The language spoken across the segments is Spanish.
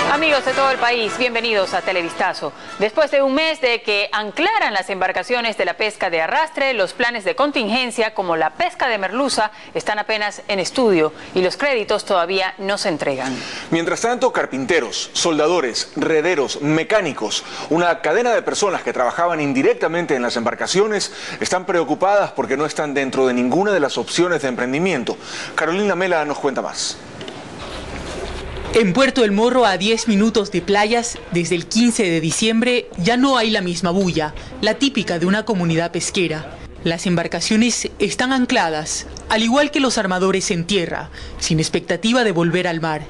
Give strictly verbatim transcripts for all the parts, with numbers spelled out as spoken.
Amigos de todo el país, bienvenidos a Televistazo. Después de un mes de que anclaran las embarcaciones de la pesca de arrastre, los planes de contingencia como la pesca de merluza están apenas en estudio y los créditos todavía no se entregan. Mientras tanto, carpinteros, soldadores, rederos, mecánicos, una cadena de personas que trabajaban indirectamente en las embarcaciones están preocupadas porque no están dentro de ninguna de las opciones de emprendimiento. Carolina Mela nos cuenta más. En Puerto El Morro, a diez minutos de playas, desde el quince de diciembre, ya no hay la misma bulla, la típica de una comunidad pesquera. Las embarcaciones están ancladas, al igual que los armadores en tierra, sin expectativa de volver al mar.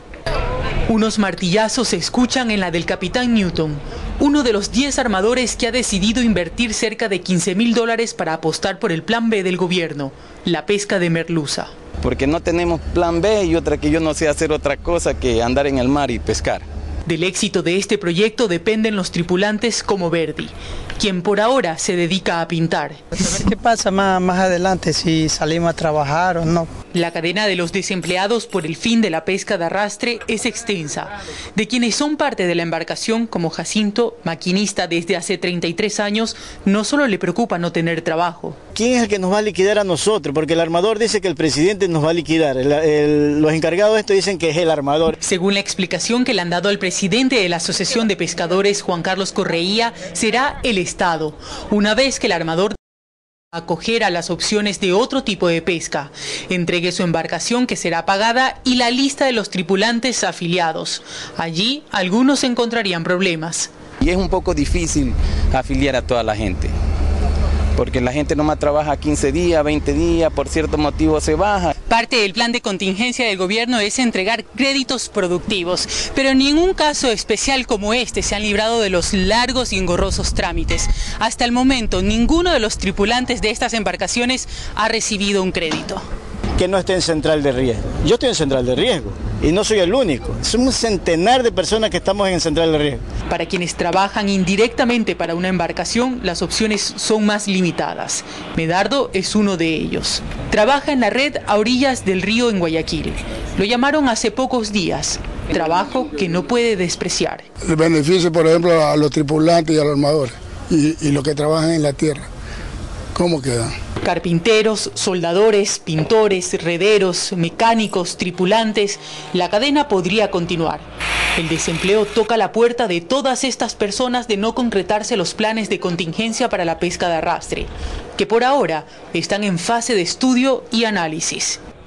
Unos martillazos se escuchan en la del capitán Newton, uno de los diez armadores que ha decidido invertir cerca de quince mil dólares para apostar por el plan B del gobierno, la pesca de merluza. Porque no tenemos plan B y otra que yo no sé hacer otra cosa que andar en el mar y pescar. Del éxito de este proyecto dependen los tripulantes como Verdi, quien por ahora se dedica a pintar. A ver qué pasa más, más adelante, si salimos a trabajar o no. La cadena de los desempleados por el fin de la pesca de arrastre es extensa. De quienes son parte de la embarcación, como Jacinto, maquinista desde hace treinta y tres años, no solo le preocupa no tener trabajo. ¿Quién es el que nos va a liquidar a nosotros? Porque el armador dice que el presidente nos va a liquidar. El, el, los encargados de esto dicen que es el armador. Según la explicación que le han dado al presidente de la Asociación de Pescadores, Juan Carlos Correia, será el Estado. Una vez que el armador acoger a las opciones de otro tipo de pesca, entregue su embarcación que será pagada y la lista de los tripulantes afiliados. Allí algunos encontrarían problemas. Y es un poco difícil afiliar a toda la gente, porque la gente nomás trabaja quince días, veinte días, por cierto motivo se baja. Parte del plan de contingencia del gobierno es entregar créditos productivos, pero en ningún caso especial como este se han librado de los largos y engorrosos trámites. Hasta el momento, ninguno de los tripulantes de estas embarcaciones ha recibido un crédito. Que no esté en central de riesgo. Yo estoy en central de riesgo y no soy el único. Somos un centenar de personas que estamos en central de riesgo. Para quienes trabajan indirectamente para una embarcación, las opciones son más limitadas. Medardo es uno de ellos. Trabaja en la red a orillas del río en Guayaquil. Lo llamaron hace pocos días. Trabajo que no puede despreciar. El beneficio, por ejemplo, a los tripulantes y a los armadores y, y los que trabajan en la tierra. ¿Cómo quedan? Carpinteros, soldadores, pintores, rederos, mecánicos, tripulantes, la cadena podría continuar. El desempleo toca la puerta de todas estas personas de no concretarse los planes de contingencia para la pesca de arrastre, que por ahora están en fase de estudio y análisis.